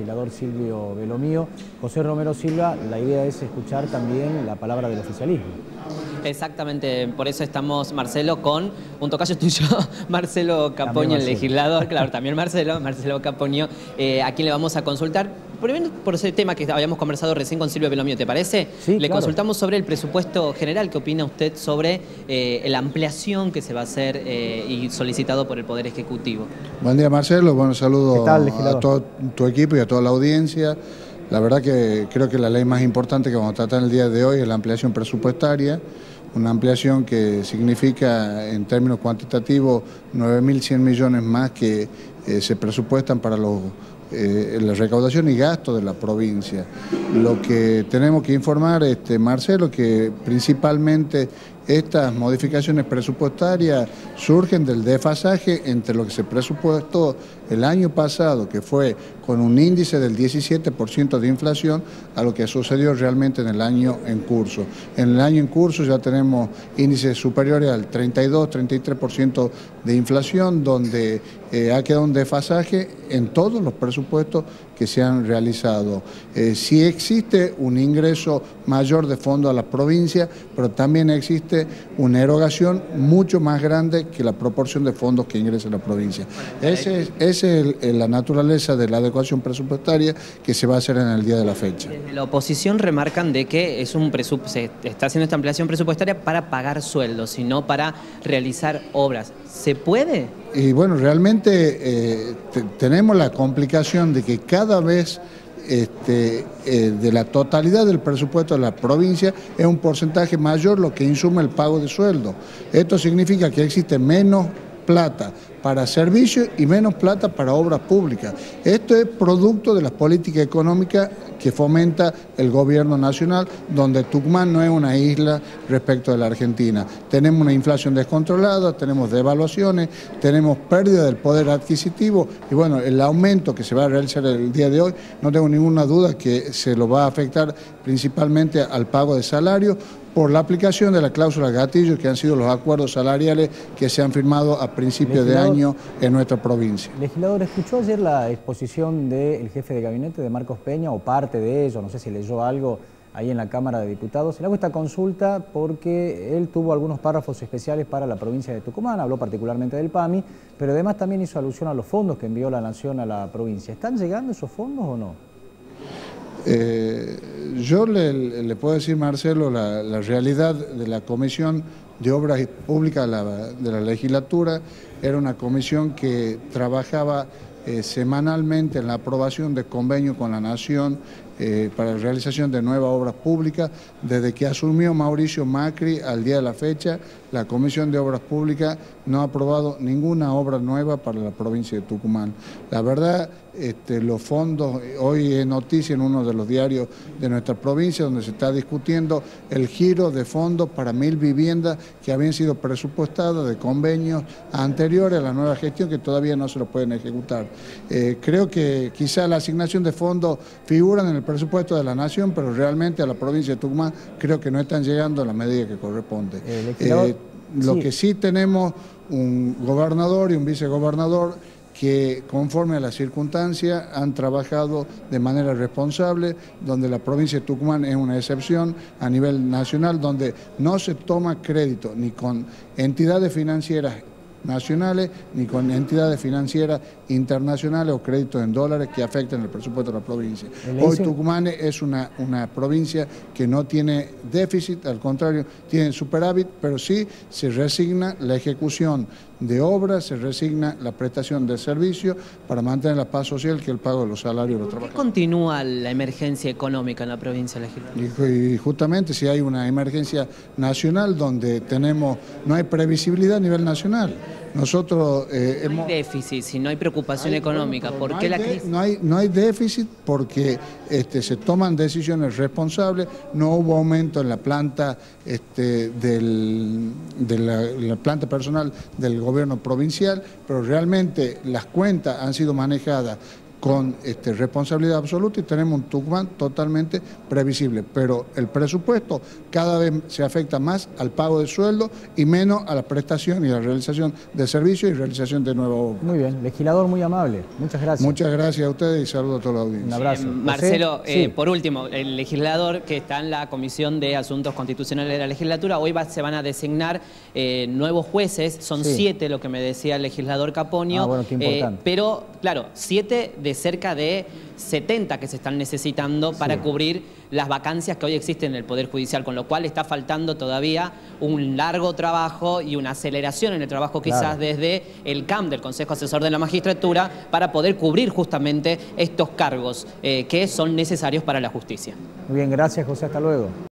Legislador Silvio Belomío. José Romero Silva, la idea es escuchar también la palabra del oficialismo. Exactamente, por eso estamos, Marcelo, con un tocayo tuyo, Marcelo Capoño, el legislador, claro, también Marcelo Capoño, a quien le vamos a consultar. Primero por ese tema que habíamos conversado recién con Silvio Belomío, ¿te parece? Sí, Le claro. consultamos sobre el presupuesto general. ¿Qué opina usted sobre la ampliación que se va a hacer y solicitado por el Poder Ejecutivo? Buen día, Marcelo. Bueno, saludo a todo tu equipo y a toda la audiencia. La verdad que creo que la ley más importante que vamos a tratar el día de hoy es la ampliación presupuestaria, una ampliación que significa en términos cuantitativos 9.100 millones más que se presupuestan para la recaudación y gasto de la provincia. Lo que tenemos que informar, Marcelo, que principalmente estas modificaciones presupuestarias surgen del desfasaje entre lo que se presupuestó el año pasado, que fue con un índice del 17% de inflación, a lo que sucedió realmente en el año en curso. En el año en curso ya tenemos índices superiores al 32-33% de inflación, donde ha quedado un desfasaje en todos los presupuestos que se han realizado. Sí existe un ingreso mayor de fondos a la provincia, pero también existe una erogación mucho más grande que la proporción de fondos que ingresa a la provincia. Esa es la naturaleza de la adecuación presupuestaria que se va a hacer en el día de la fecha. Desde la oposición remarcan de que se está haciendo esta ampliación presupuestaria para pagar sueldos y no para realizar obras. ¿Se puede? Y bueno, realmente tenemos la complicación de que cada vez de la totalidad del presupuesto de la provincia es un porcentaje mayor lo que insume el pago de sueldo. Esto significa que existe menos plata para servicios y menos plata para obras públicas. Esto es producto de las políticas económicas que fomenta el gobierno nacional, donde Tucumán no es una isla respecto de la Argentina. Tenemos una inflación descontrolada, tenemos devaluaciones, tenemos pérdida del poder adquisitivo y bueno, el aumento que se va a realizar el día de hoy, no tengo ninguna duda que se lo va a afectar principalmente al pago de salario, por la aplicación de la cláusula gatillo, que han sido los acuerdos salariales que se han firmado a principios de año en nuestra provincia. Legislador, ¿escuchó ayer la exposición del jefe de gabinete de Marcos Peña o parte de ello? No sé si leyó algo ahí en la Cámara de Diputados. Le hago esta consulta porque él tuvo algunos párrafos especiales para la provincia de Tucumán, habló particularmente del PAMI, pero además también hizo alusión a los fondos que envió la Nación a la provincia. ¿Están llegando esos fondos o no? Yo le puedo decir, Marcelo, la realidad de la Comisión de Obras Públicas de la legislatura era una comisión que trabajaba semanalmente en la aprobación de convenios con la Nación para la realización de nuevas obras públicas. Desde que asumió Mauricio Macri al día de la fecha, la Comisión de Obras Públicas no ha aprobado ninguna obra nueva para la provincia de Tucumán. La verdad, los fondos, hoy es noticia en uno de los diarios de nuestra provincia, donde se está discutiendo el giro de fondos para 1.000 viviendas que habían sido presupuestadas de convenios anteriores a la nueva gestión que todavía no se lo pueden ejecutar. Creo que quizá la asignación de fondos figuran en el presupuesto de la Nación, pero realmente a la provincia de Tucumán creo que no están llegando a la medida que corresponde. Lo que sí tenemos un gobernador y un vicegobernador que conforme a las circunstancias han trabajado de manera responsable, donde la provincia de Tucumán es una excepción a nivel nacional, donde no se toma crédito ni con entidades financieras nacionales ni con entidades financieras internacionales o créditos en dólares que afecten el presupuesto de la provincia. Hoy Tucumán es una provincia que no tiene déficit, al contrario, tiene superávit, pero sí se resigna la ejecución de obras, se resigna la prestación de servicios para mantener la paz social, que es el pago de los salarios de los trabajadores. ¿Por qué continúa la emergencia económica en la provincia legislativa? Y justamente si hay una emergencia nacional donde no hay previsibilidad a nivel nacional. Nosotros no hay déficit, si no hay preocupación económica, ¿por qué la crisis? No hay déficit porque se toman decisiones responsables, no hubo aumento en la planta la planta personal del gobierno provincial, pero realmente las cuentas han sido manejadas con responsabilidad absoluta y tenemos un Tucumán totalmente previsible, pero el presupuesto cada vez se afecta más al pago de sueldo y menos a la prestación y la realización de servicios y realización de nuevas obras. Muy bien, legislador muy amable, muchas gracias. Muchas gracias a ustedes y saludos a toda la audiencia. Un abrazo. Marcelo, Sí. por último, el legislador que está en la Comisión de Asuntos Constitucionales de la Legislatura, hoy se van a designar nuevos jueces, son 7 lo que me decía el legislador Capoño, bueno, qué importante. pero claro, 7 de cerca de 70 que se están necesitando para cubrir las vacancias que hoy existen en el Poder Judicial, con lo cual está faltando todavía un largo trabajo y una aceleración en el trabajo quizás desde el CAM, del Consejo Asesor de la Magistratura, para poder cubrir justamente estos cargos que son necesarios para la justicia. Muy bien, gracias José, hasta luego.